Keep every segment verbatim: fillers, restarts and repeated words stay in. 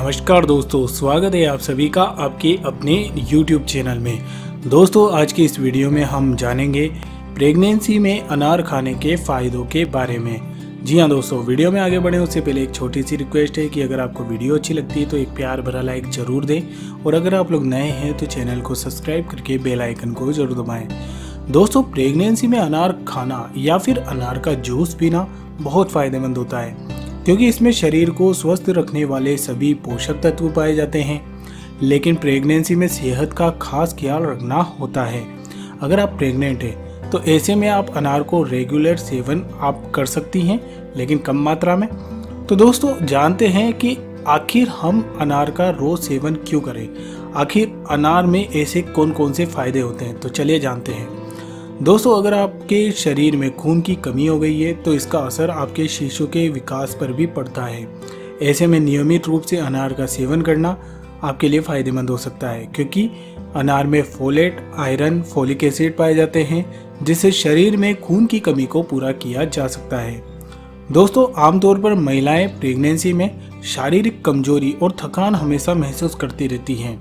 नमस्कार दोस्तों, स्वागत है आप सभी का आपके अपने YouTube चैनल में। दोस्तों आज की इस वीडियो में हम जानेंगे प्रेगनेंसी में अनार खाने के फ़ायदों के बारे में। जी हाँ दोस्तों, वीडियो में आगे बढ़े उससे पहले एक छोटी सी रिक्वेस्ट है कि अगर आपको वीडियो अच्छी लगती है तो एक प्यार भरा लाइक ज़रूर दें, और अगर आप लोग नए हैं तो चैनल को सब्सक्राइब करके बेल आइकन को ज़रूर दबाएँ। दोस्तों प्रेगनेंसी में अनार खाना या फिर अनार का जूस पीना बहुत फ़ायदेमंद होता है, क्योंकि इसमें शरीर को स्वस्थ रखने वाले सभी पोषक तत्व पाए जाते हैं। लेकिन प्रेगनेंसी में सेहत का खास ख्याल रखना होता है। अगर आप प्रेग्नेंट हैं तो ऐसे में आप अनार को रेगुलर सेवन आप कर सकती हैं, लेकिन कम मात्रा में। तो दोस्तों जानते हैं कि आखिर हम अनार का रोज सेवन क्यों करें, आखिर अनार में ऐसे कौन कौन से फायदे होते हैं। तो चलिए जानते हैं। दोस्तों अगर आपके शरीर में खून की कमी हो गई है तो इसका असर आपके शिशु के विकास पर भी पड़ता है। ऐसे में नियमित रूप से अनार का सेवन करना आपके लिए फ़ायदेमंद हो सकता है, क्योंकि अनार में फोलेट, आयरन, फोलिक एसिड पाए जाते हैं, जिससे शरीर में खून की कमी को पूरा किया जा सकता है। दोस्तों आमतौर पर महिलाएं प्रेगनेंसी में शारीरिक कमजोरी और थकान हमेशा महसूस करती रहती हैं।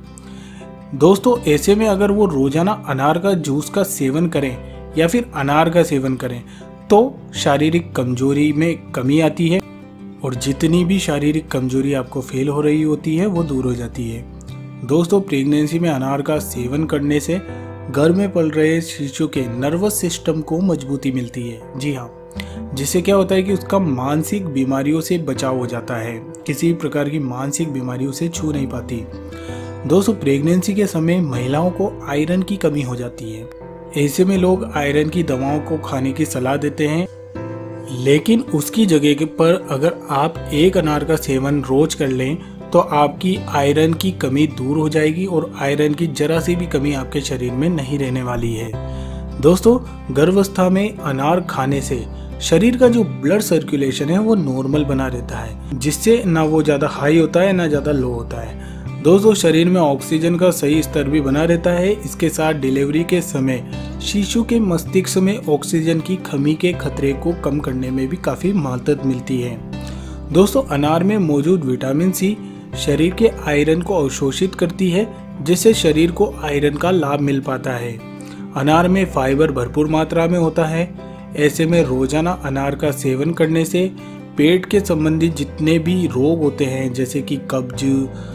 दोस्तों ऐसे में अगर वो रोजाना अनार का जूस का सेवन करें या फिर अनार का सेवन करें तो शारीरिक कमजोरी में कमी आती है, और जितनी भी शारीरिक कमजोरी आपको फील हो रही होती है वो दूर हो जाती है। दोस्तों प्रेगनेंसी में अनार का सेवन करने से गर्भ में पल रहे शिशु के नर्वस सिस्टम को मजबूती मिलती है। जी हाँ, जिससे क्या होता है कि उसका मानसिक बीमारियों से बचाव हो जाता है, किसी भी प्रकार की मानसिक बीमारियों से छू नहीं पाती। दोस्तों प्रेगनेंसी के समय महिलाओं को आयरन की कमी हो जाती है। ऐसे में लोग आयरन की दवाओं को खाने की सलाह देते हैं, लेकिन उसकी जगह पर अगर आप एक अनार का सेवन रोज कर लें तो आपकी आयरन की कमी दूर हो जाएगी और आयरन की जरा सी भी कमी आपके शरीर में नहीं रहने वाली है। दोस्तों गर्भावस्था में अनार खाने से शरीर का जो ब्लड सर्कुलेशन है वो नॉर्मल बना रहता है, जिससे ना वो ज़्यादा हाई होता है ना ज़्यादा लो होता है। दोस्तों शरीर में ऑक्सीजन का सही स्तर भी बना रहता है। इसके साथ डिलीवरी के समय शिशु के मस्तिष्क में ऑक्सीजन की कमी के खतरे को कम करने में भी काफ़ी मदद मिलती है। दोस्तों अनार में मौजूद विटामिन सी शरीर के आयरन को अवशोषित करती है, जिससे शरीर को आयरन का लाभ मिल पाता है। अनार में फाइबर भरपूर मात्रा में होता है। ऐसे में रोजाना अनार का सेवन करने से पेट के संबंधित जितने भी रोग होते हैं, जैसे कि कब्ज,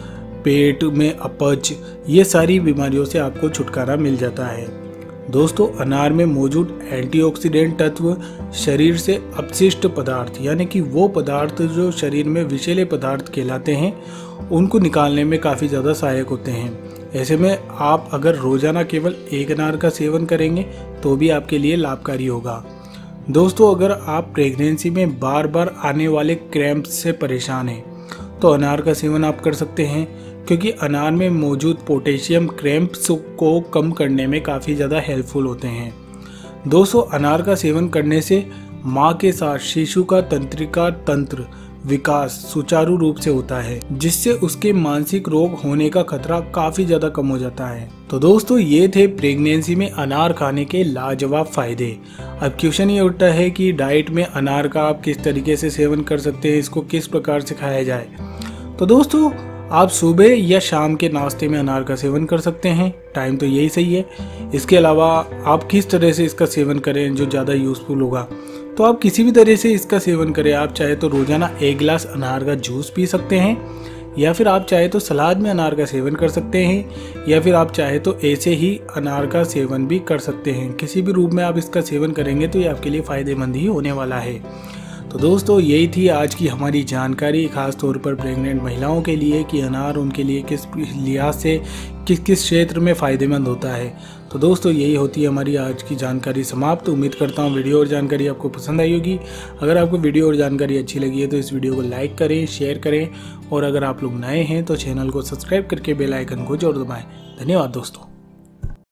पेट में अपच, ये सारी बीमारियों से आपको छुटकारा मिल जाता है। दोस्तों अनार में मौजूद एंटीऑक्सीडेंट तत्व शरीर से अपशिष्ट पदार्थ, यानी कि वो पदार्थ जो शरीर में विषैले पदार्थ कहलाते हैं, उनको निकालने में काफ़ी ज़्यादा सहायक होते हैं। ऐसे में आप अगर रोज़ाना केवल एक अनार का सेवन करेंगे तो भी आपके लिए लाभकारी होगा। दोस्तों अगर आप प्रेगनेंसी में बार बार आने वाले क्रैम्प्स से परेशान हैं तो अनार का सेवन आप कर सकते हैं, क्योंकि अनार में मौजूद पोटेशियम क्रैम्प्स को कम करने में काफ़ी ज़्यादा हेल्पफुल होते हैं। दोस्तों अनार का सेवन करने से माँ के साथ शिशु का तंत्रिका तंत्र विकास सुचारू रूप से होता है, जिससे उसके मानसिक रोग होने का खतरा काफ़ी ज़्यादा कम हो जाता है। तो दोस्तों ये थे प्रेगनेंसी में अनार खाने के लाजवाब फायदे। अब क्वेश्चन ये उठता है कि डाइट में अनार का आप किस तरीके से सेवन कर सकते हैं, इसको किस प्रकार से खाया जाए। तो दोस्तों आप सुबह या शाम के नाश्ते में अनार का सेवन कर सकते हैं, टाइम तो यही सही है। इसके अलावा आप किस तरह से इसका सेवन करें जो ज़्यादा यूज़फुल होगा, तो आप किसी भी तरह से इसका सेवन करें। आप चाहे तो रोज़ाना एक गिलास अनार का जूस पी सकते हैं, या फिर आप चाहे तो सलाद में अनार का सेवन कर सकते हैं, या फिर आप चाहे तो ऐसे ही अनार का सेवन भी कर सकते हैं। किसी भी रूप में आप इसका सेवन करेंगे तो ये आपके लिए फ़ायदेमंद ही होने वाला है। तो दोस्तों यही थी आज की हमारी जानकारी, खास तौर पर प्रेग्नेंट महिलाओं के लिए, कि अनार उनके लिए किस लिहाज से किस किस क्षेत्र में फ़ायदेमंद होता है। तो दोस्तों यही होती है हमारी आज की जानकारी समाप्त। तो उम्मीद करता हूँ वीडियो और जानकारी आपको पसंद आई होगी। अगर आपको वीडियो और जानकारी अच्छी लगी है तो इस वीडियो को लाइक करें, शेयर करें, और अगर आप लोग नए हैं तो चैनल को सब्सक्राइब करके बेल आइकन को जरूर दबाएं। धन्यवाद दोस्तों।